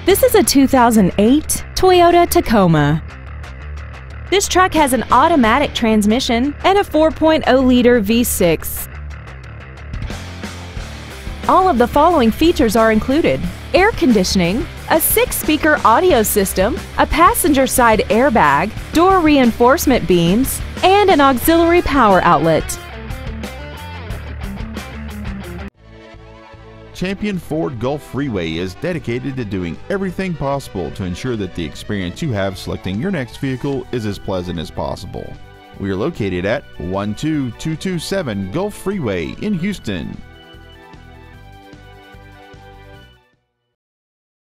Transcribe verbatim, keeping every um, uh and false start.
This is a two thousand eight Toyota Tacoma. This truck has an automatic transmission and a four point oh liter V six. All of the following features are included: air conditioning, a six-speaker audio system, a passenger side airbag, door reinforcement beams, and an auxiliary power outlet. Champion Ford Gulf Freeway is dedicated to doing everything possible to ensure that the experience you have selecting your next vehicle is as pleasant as possible. We are located at one two two two seven Gulf Freeway in Houston.